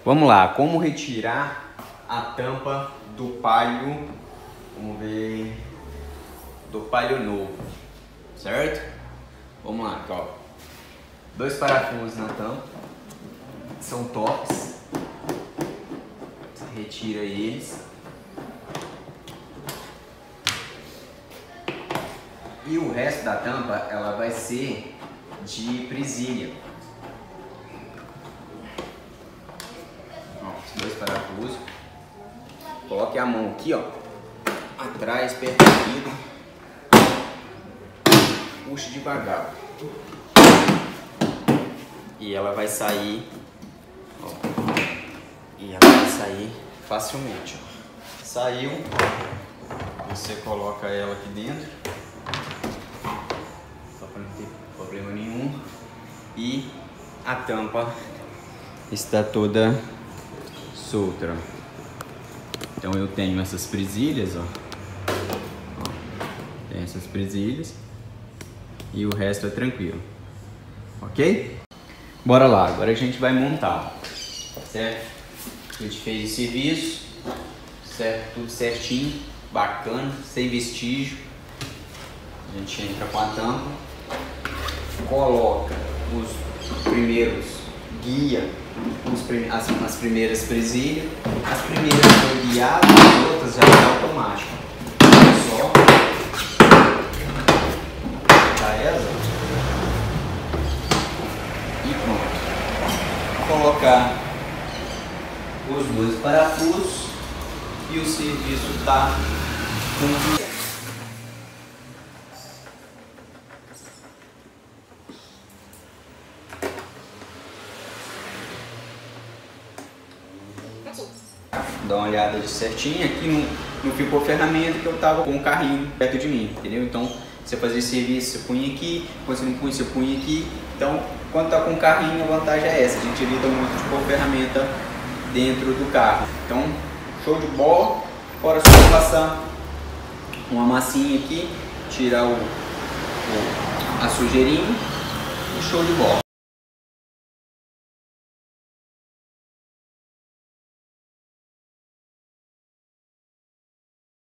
Vamos lá, como retirar a tampa do Palio, vamos ver, do Palio novo, certo? Vamos lá, aqui, ó. 2 parafusos na tampa, são tops, você retira eles. E o resto da tampa, ela vai ser de presilha. Os 2 parafusos. Coloque a mão aqui, ó, atrás, perto do vidro. Puxe devagar. E ela vai sair, ó. E ela vai sair facilmente, ó. Saiu. Você coloca ela aqui dentro. Só para não ter problema nenhum. E a tampa está toda solta. Então eu tenho essas presilhas, ó. Tem essas presilhas e o resto é tranquilo, ok? Bora lá, agora a gente vai montar, certo? A gente fez o serviço, certo? Tudo certinho, bacana, sem vestígio. A gente entra com a tampa, coloca os primeiros guia, as primeiras presilhas. As primeiras foi guiada, as outras já é automático. Só tá essa e pronto. Colocar os 2 parafusos e o serviço tá concluído. Dá uma olhada de certinho, aqui não ficou ferramenta que eu tava com o carrinho perto de mim, entendeu? Então, você fazer esse serviço, você punha aqui, quando você não punha, você punha aqui. Então, quando tá com o carrinho, a vantagem é essa, a gente evita muito de pôr ferramenta dentro do carro. Então, show de bola. Agora só passar uma massinha aqui, tirar a sujeirinha e show de bola.